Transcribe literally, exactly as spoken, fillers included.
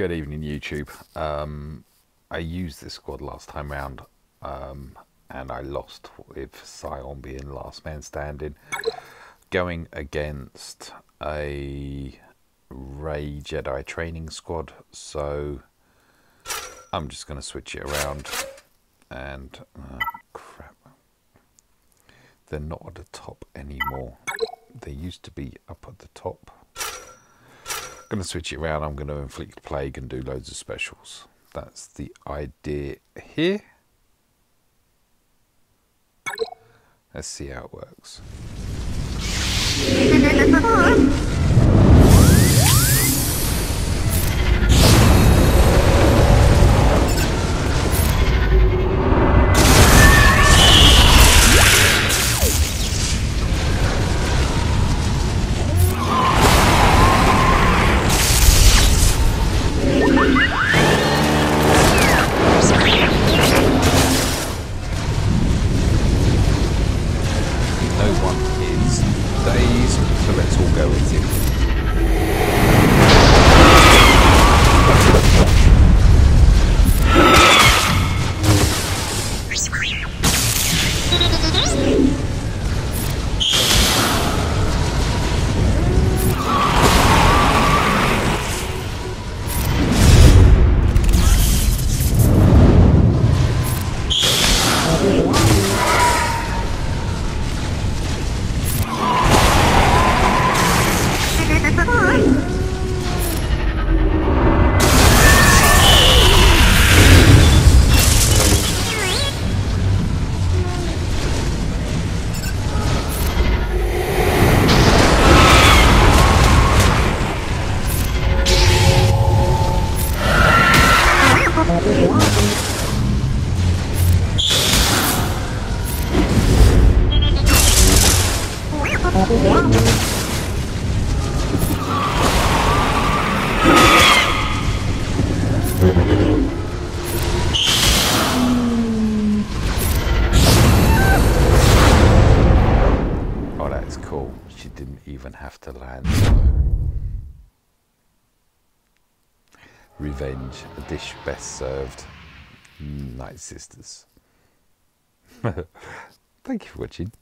Good evening, YouTube. Um, I used this squad last time round, um, and I lost with Scion being last man standing, going against a Ray Jedi training squad. So I'm just going to switch it around. And oh, crap, they're not at the top anymore. They used to be up at the top. I'm going to switch it around. I'm going to inflict plague and do loads of specials. That's the idea here. Let's see how it works. Oh, that's cool. She didn't even have to land. Revenge, a dish best served. Night sisters. Thank you for watching.